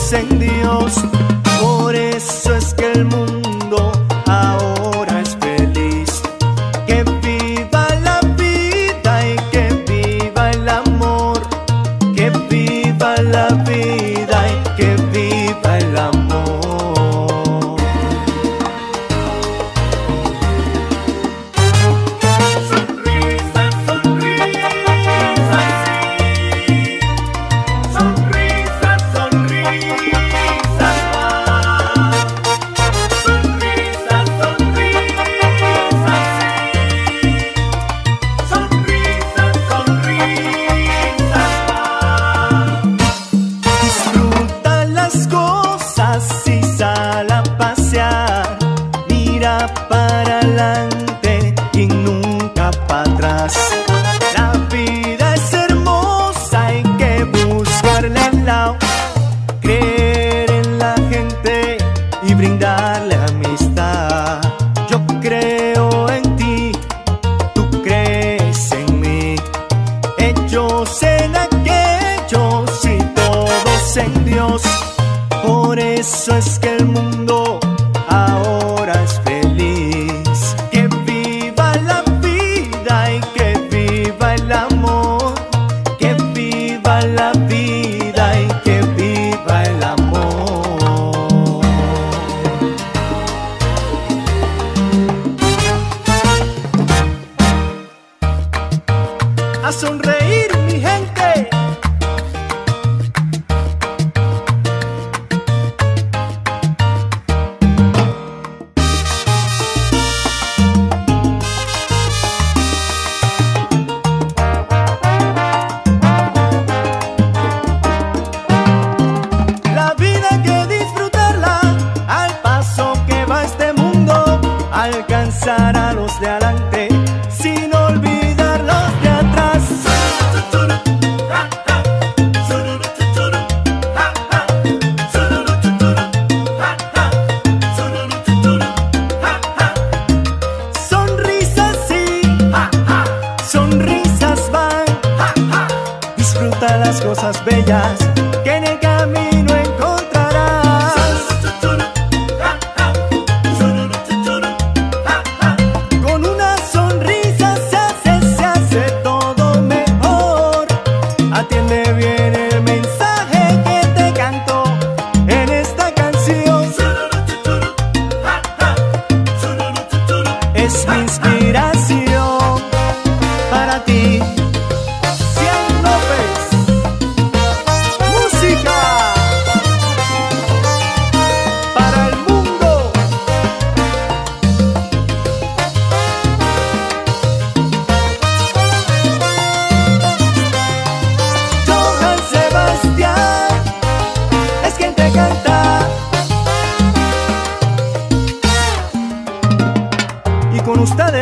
todos en Dios. Por eso es que el mundo ahora es feliz. Que viva la vida y que viva el amor. Que viva la vida y que viva el amor. Sonrisas, sonrisas, sí. Sonrisas, sonrisas más. Sonrisas, sonrisas, sí. Sonrisas, sonrisas más. Disfruta las cosas y sal a pasear. Mira para adelante y nunca para atrás. La vida es hermosa, hay que buscarle al lado. Creer en la gente y brindarle amistad. Yo creo en ti, tú crees en mí. Ellos en aquellos y todos en Dios. Por eso es que el mundo ahora es feliz. Que viva la vida y que viva el amor. Que viva la vida y que viva el amor. A sonreír, mi gente. La vida hay que disfrutarla al paso que va este mundo. Alcanzar a los de adelante sin olvidar los de atrás. Sonrisas sí, sonrisas van. Disfruta las cosas bellas que en el camino encontrarás. Con una sonrisa se hace todo mejor. Atiende bien el mensaje que te canto en esta canción. Es mi inspiración para ti. Cian López, música para el mundo. Johann Sebastián es quien te canta. Y con ustedes